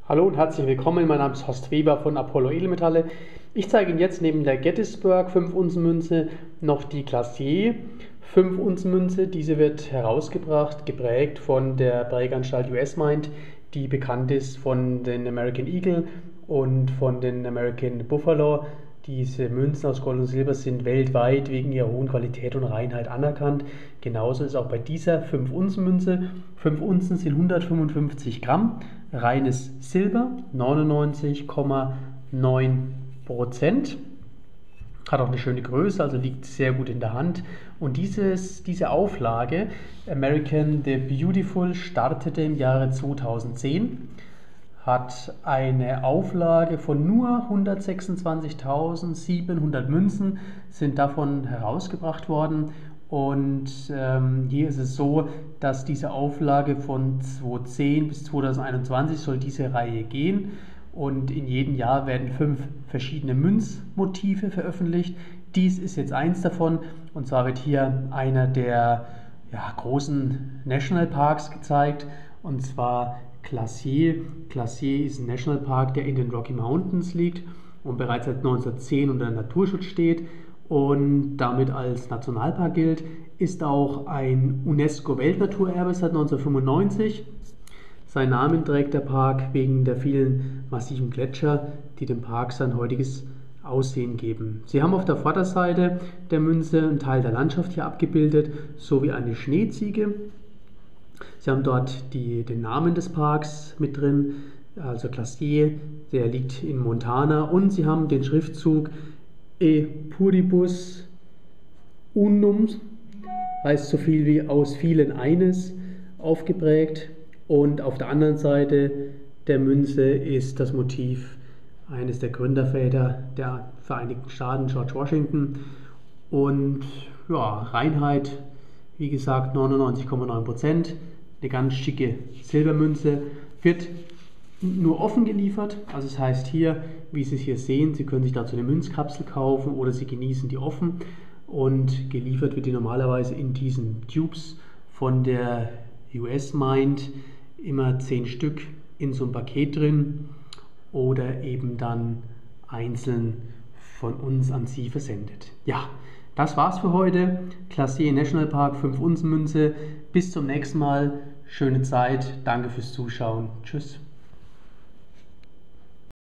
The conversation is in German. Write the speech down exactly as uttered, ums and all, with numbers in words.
Hallo und herzlich willkommen, mein Name ist Horst Weber von Apollo Edelmetalle. Ich zeige Ihnen jetzt neben der Gettysburg fünf Unzen Münze noch die Classier fünf Unzen Münze. Diese wird herausgebracht, geprägt von der Präganstalt U S Mint, die bekannt ist von den American Eagle und von den American Buffalo. Diese Münzen aus Gold und Silber sind weltweit wegen ihrer hohen Qualität und Reinheit anerkannt. Genauso ist auch bei dieser fünf Unzen Münze. fünf Unzen sind hundertfünfundfünfzig Gramm, reines Silber, neunundneunzig Komma neun Prozent. Hat auch eine schöne Größe, also liegt sehr gut in der Hand. Und dieses, diese Auflage, American the Beautiful, startete im Jahre zweitausendzehn. Hat eine Auflage von nur hundertsechsundzwanzigtausendsiebenhundert Münzen, sind davon herausgebracht worden. Und ähm, hier ist es so, dass diese Auflage von zweitausendzehn bis zweitausendeinundzwanzig soll diese Reihe gehen. Und in jedem Jahr werden fünf verschiedene Münzmotive veröffentlicht. Dies ist jetzt eins davon. Und zwar wird hier einer der ja, großen Nationalparks gezeigt. Und zwar Classier. Classier ist ein Nationalpark, der in den Rocky Mountains liegt und bereits seit neunzehnhundertzehn unter Naturschutz steht und damit als Nationalpark gilt, ist auch ein UNESCO-Weltnaturerbe seit neunzehnhundertfünfundneunzig. Seinen Namen trägt der Park wegen der vielen massiven Gletscher, die dem Park sein heutiges Aussehen geben. Sie haben auf der Vorderseite der Münze einen Teil der Landschaft hier abgebildet, sowie eine Schneeziege. Sie haben dort die, den Namen des Parks mit drin, also Classier, der liegt in Montana, und Sie haben den Schriftzug E Pluribus Unum, heißt so viel wie aus vielen eines, aufgeprägt, und auf der anderen Seite der Münze ist das Motiv eines der Gründerväter der Vereinigten Staaten, George Washington, und ja, Reinheit, wie gesagt, neunundneunzig Komma neun Prozent. Eine ganz schicke Silbermünze, wird nur offen geliefert, also das heißt hier, wie Sie es hier sehen, Sie können sich dazu eine Münzkapsel kaufen oder Sie genießen die offen, und geliefert wird die normalerweise in diesen Tubes von der U S Mint, immer zehn Stück in so einem Paket drin oder eben dann einzeln von uns an Sie versendet. Ja, das war's für heute. Classier Nationalpark fünf Unzen Münze. Bis zum nächsten Mal. Schöne Zeit. Danke fürs Zuschauen. Tschüss.